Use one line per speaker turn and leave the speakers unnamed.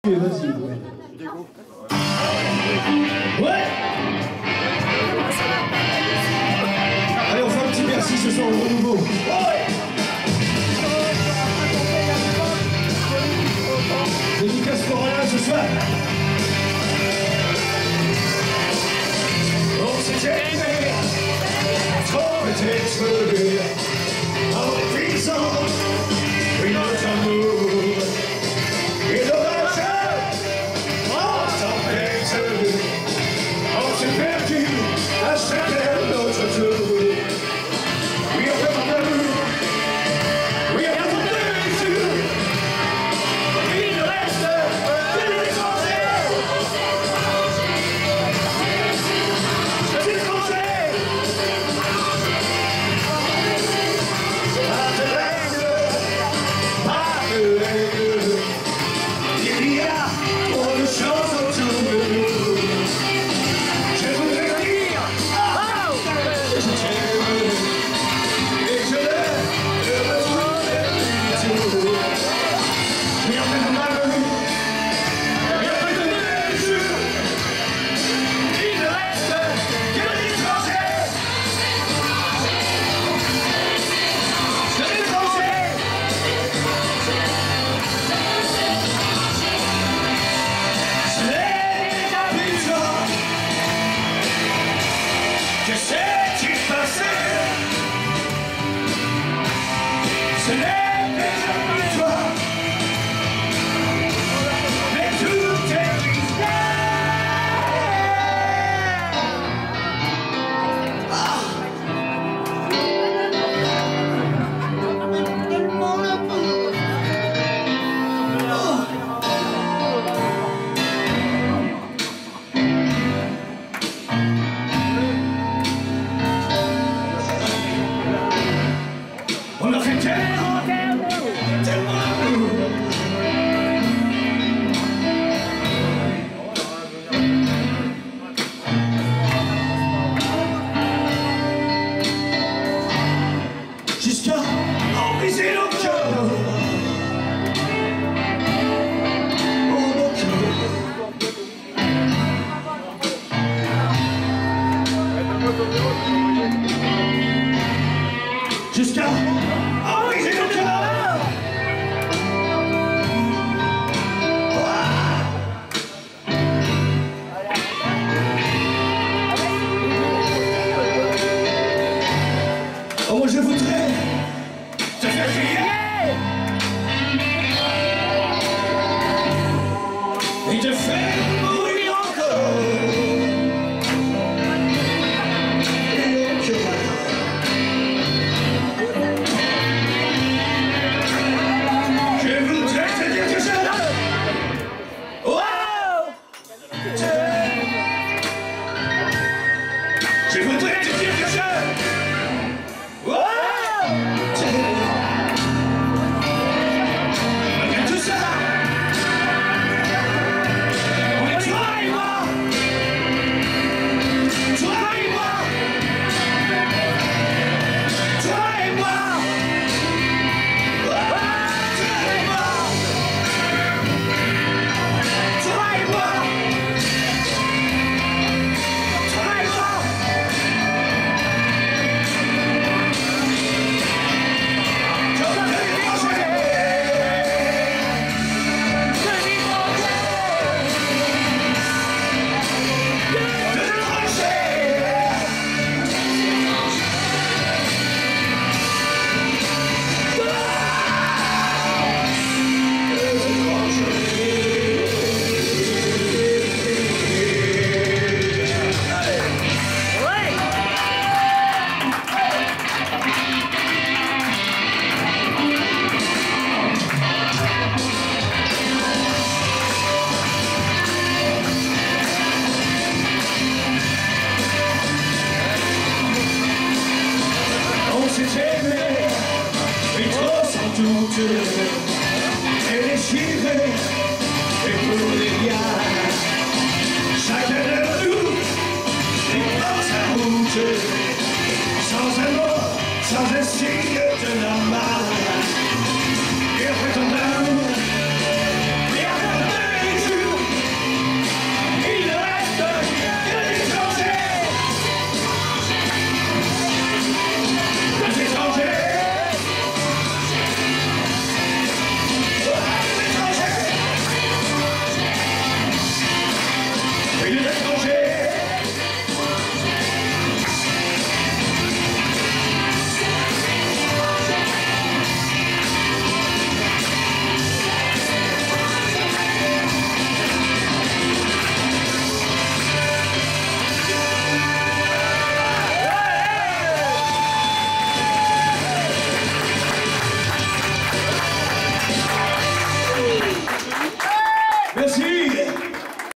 Vas-y, ouais. Ouais. Allez, on fait un petit merci ce soir au renouveau. Ouais. Dédicace pour rien ce soir. On s'est aimé, trop été trouvé, en prison, une autre amour, et l'orage, en tempête, on s'est perdu à chacun notre tour. Oui, on peut m'en aller, oui, on peut m'en aller, il ne reste que les étrangers. Les étrangers. Pas de règles, pas de règles. Il y a trop de choses autour de nous. Je voudrais dire que je t'aime et je ne retrouverai plus du tout. Mais en fait de mal, mais en fait de mesure, il ne reste que les étrangers. Les étrangers. Ce n'est pas plus toi que c'est du passé. Ce n'est déjà plus toi, mais tout est brisé. On a fait tellement d'amour. Jusqu'à en briser nos cœurs. Oh, nos cœurs. Jusqu'à en briser nos cœurs. Oh, moi je voudrais te faire crier et te faire